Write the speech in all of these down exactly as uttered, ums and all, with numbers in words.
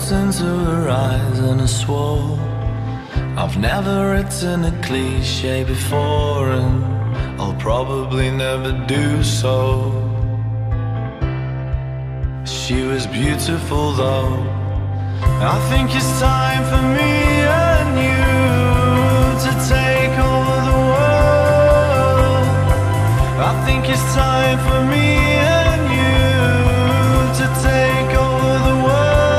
looked into her eyes and I swore I've never written a cliche before, and I'll probably never do so. She was beautiful though. I think it's time for me and you to take over the world. I think it's time for me and you to take over the world.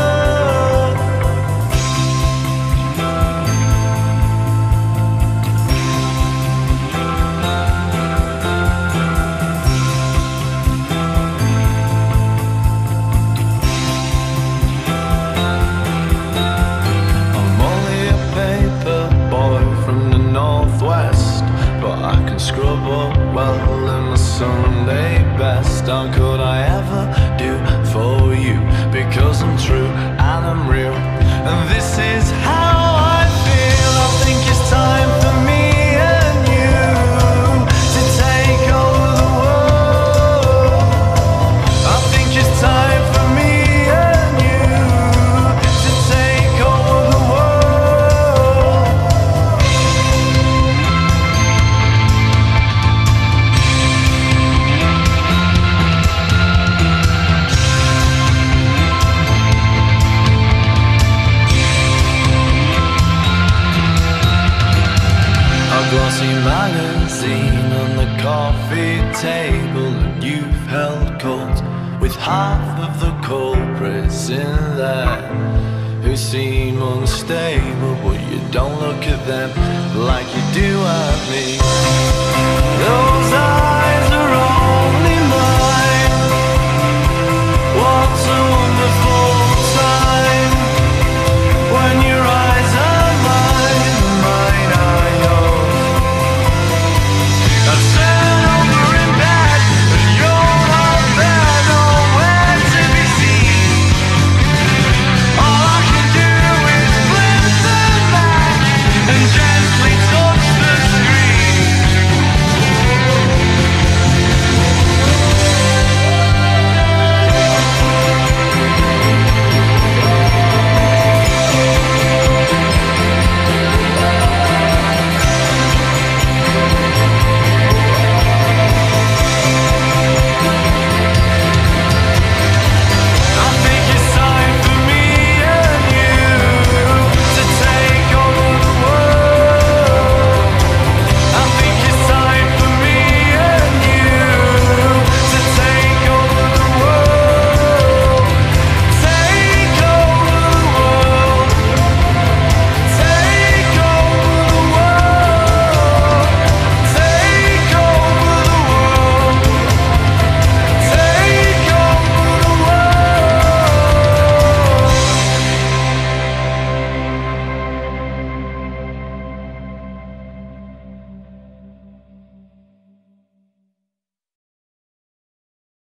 Scrub up well in my Sunday best. How could I ever do for you? Because I'm true and I'm real, and this is how I feel. I think it's time for me and you to take over the world. I think it's time for me and you to take over the world. Glossy magazine on the coffee table, and you've held court with half of the culprits in there who seem unstable, but you don't look at them like you do us.